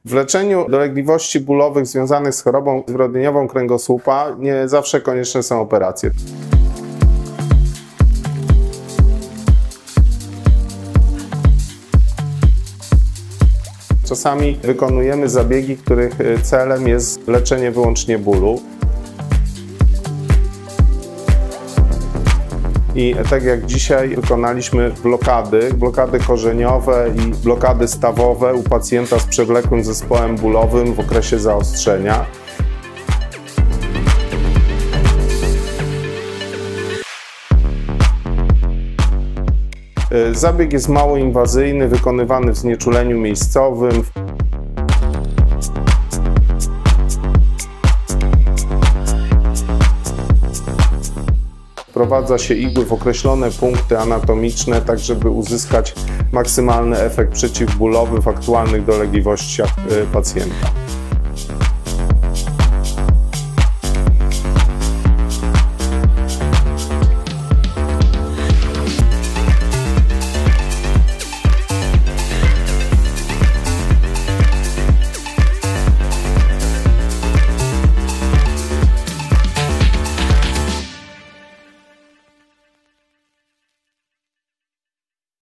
W leczeniu dolegliwości bólowych związanych z chorobą zwyrodnieniową kręgosłupa nie zawsze konieczne są operacje. Czasami wykonujemy zabiegi, których celem jest leczenie wyłącznie bólu. I tak jak dzisiaj wykonaliśmy blokady korzeniowe i blokady stawowe u pacjenta z przewlekłym zespołem bólowym w okresie zaostrzenia. Zabieg jest mało inwazyjny, wykonywany w znieczuleniu miejscowym. Wprowadza się igły w określone punkty anatomiczne, tak żeby uzyskać maksymalny efekt przeciwbólowy w aktualnych dolegliwościach pacjenta.